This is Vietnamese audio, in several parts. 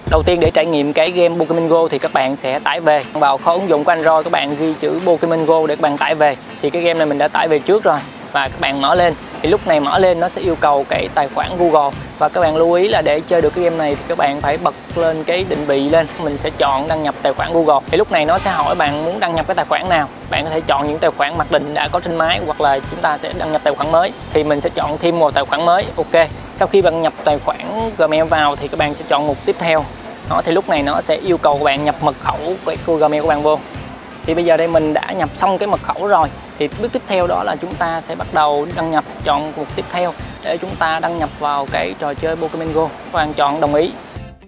Đầu tiên để trải nghiệm cái game Pokemon Go thì các bạn sẽ tải về vào kho ứng dụng của Android, các bạn ghi chữ Pokemon Go để các bạn tải về. Thì cái game này mình đã tải về trước rồi và các bạn mở lên. Thì lúc này mở lên nó sẽ yêu cầu cái tài khoản Google, và các bạn lưu ý là để chơi được cái game này thì các bạn phải bật lên cái định vị lên. Mình sẽ chọn đăng nhập tài khoản Google. Thì lúc này nó sẽ hỏi bạn muốn đăng nhập cái tài khoản nào. Bạn có thể chọn những tài khoản mặc định đã có trên máy, hoặc là chúng ta sẽ đăng nhập tài khoản mới. Thì mình sẽ chọn thêm một tài khoản mới. Ok. Sau khi bạn nhập tài khoản Gmail vào thì các bạn sẽ chọn mục tiếp theo. Đó, thì lúc này nó sẽ yêu cầu các bạn nhập mật khẩu của Gmail của bạn vô. Thì bây giờ đây mình đã nhập xong cái mật khẩu rồi. Thì bước tiếp theo đó là chúng ta sẽ bắt đầu đăng nhập, chọn mục tiếp theo để chúng ta đăng nhập vào cái trò chơi Pokemon Go. Các bạn chọn đồng ý.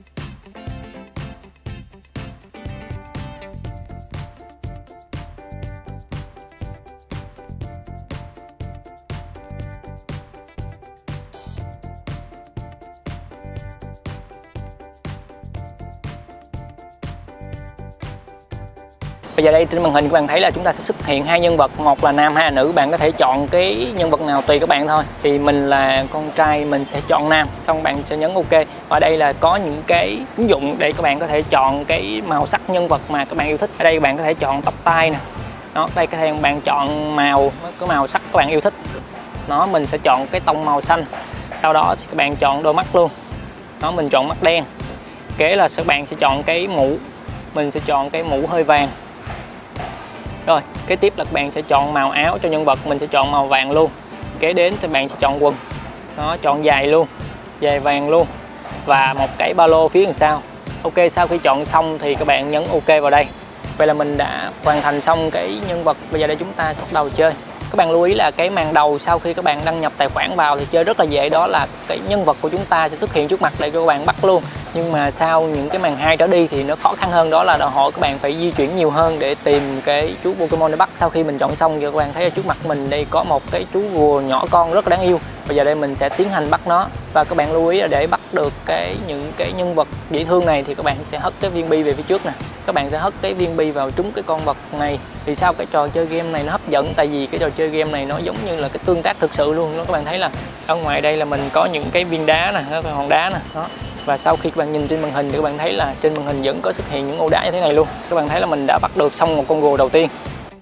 Bây giờ đây trên màn hình các bạn thấy là chúng ta sẽ xuất hiện hai nhân vật, một là nam hai là nữ. Bạn có thể chọn cái nhân vật nào tùy các bạn thôi. Thì mình là con trai, mình sẽ chọn nam, xong bạn sẽ nhấn ok. Và đây là có những cái ứng dụng để các bạn có thể chọn cái màu sắc nhân vật mà các bạn yêu thích. Ở đây các bạn có thể chọn tóc tai nè. Đó, đây có thể bạn chọn màu, cái màu sắc các bạn yêu thích. Nó mình sẽ chọn cái tông màu xanh. Sau đó thì các bạn chọn đôi mắt luôn. Đó, mình chọn mắt đen. Kế là các bạn sẽ chọn cái mũ. Mình sẽ chọn cái mũ hơi vàng. Rồi, kế tiếp là các bạn sẽ chọn màu áo cho nhân vật, mình sẽ chọn màu vàng luôn. Kế đến thì bạn sẽ chọn quần. Đó, chọn giày luôn, giày vàng luôn. Và một cái ba lô phía đằng sau. Ok, sau khi chọn xong thì các bạn nhấn ok vào đây. Vậy là mình đã hoàn thành xong cái nhân vật. Bây giờ đây chúng ta sẽ bắt đầu chơi. Các bạn lưu ý là cái màn đầu sau khi các bạn đăng nhập tài khoản vào thì chơi rất là dễ, đó là cái nhân vật của chúng ta sẽ xuất hiện trước mặt để cho các bạn bắt luôn. Nhưng mà sau những cái màn 2 trở đi thì nó khó khăn hơn, đó là đòi hỏi các bạn phải di chuyển nhiều hơn để tìm cái chú Pokemon để bắt. Sau khi mình chọn xong thì các bạn thấy ở trước mặt mình đây có một cái chú rùa nhỏ con rất là đáng yêu. Bây giờ đây mình sẽ tiến hành bắt nó, và các bạn lưu ý là để bắt được những cái nhân vật dễ thương này thì các bạn sẽ hất cái viên bi về phía trước nè. Các bạn sẽ hất cái viên bi vào trúng cái con vật này. Thì sao cái trò chơi game này nó hấp dẫn, tại vì cái trò chơi game này nó giống như là cái tương tác thực sự luôn. Các bạn thấy là ở ngoài đây là mình có những cái viên đá nè, cái hòn đá nè. Đó. Và sau khi các bạn nhìn trên màn hình thì các bạn thấy là trên màn hình vẫn có xuất hiện những ô đá như thế này luôn. Các bạn thấy là mình đã bắt được xong một con rùa đầu tiên.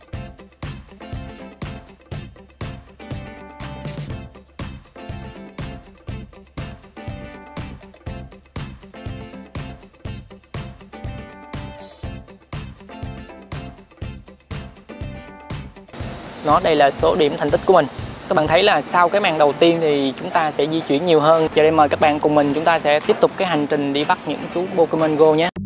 Nó đây là số điểm thành tích của mình. Các bạn thấy là sau cái màn đầu tiên thì chúng ta sẽ di chuyển nhiều hơn. Giờ đây mời các bạn cùng mình chúng ta sẽ tiếp tục cái hành trình đi bắt những chú Pokemon Go nhé.